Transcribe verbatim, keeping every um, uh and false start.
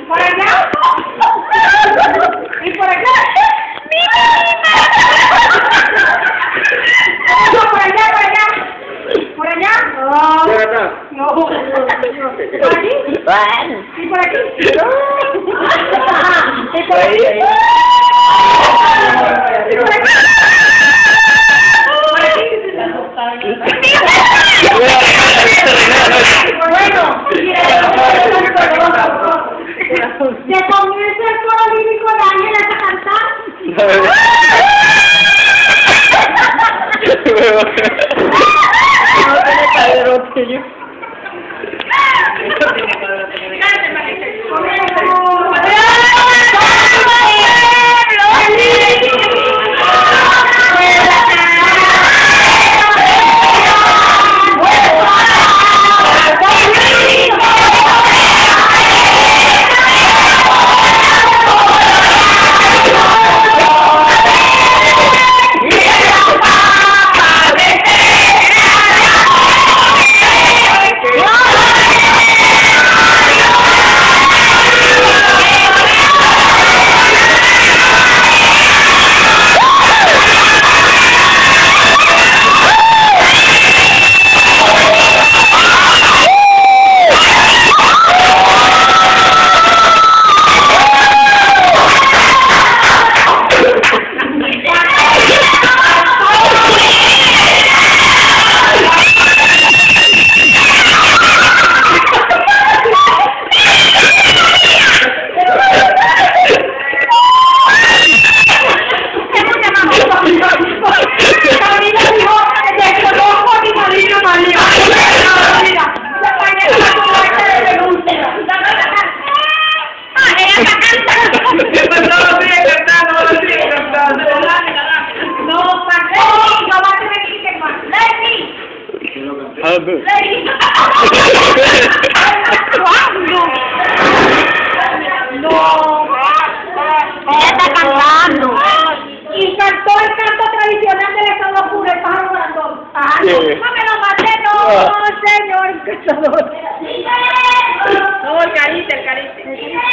¿Por allá? ¿Y por acá? No, por allá, por allá. ¿Por allá? Oh. No. ¿Por aquí? ¿Y por aquí? Ajá. ¿Y por aquí? ¿Y por aquí? Bueno, que comience el coro lírico de Ángeles a cantar. No tiene padrote yo. No, ella está cantando. Y cantó el canto tradicional del estado puro, el pájaro volador. Ah, no, no me lo maté, no, no, señor cazador. No, el carite, el carite.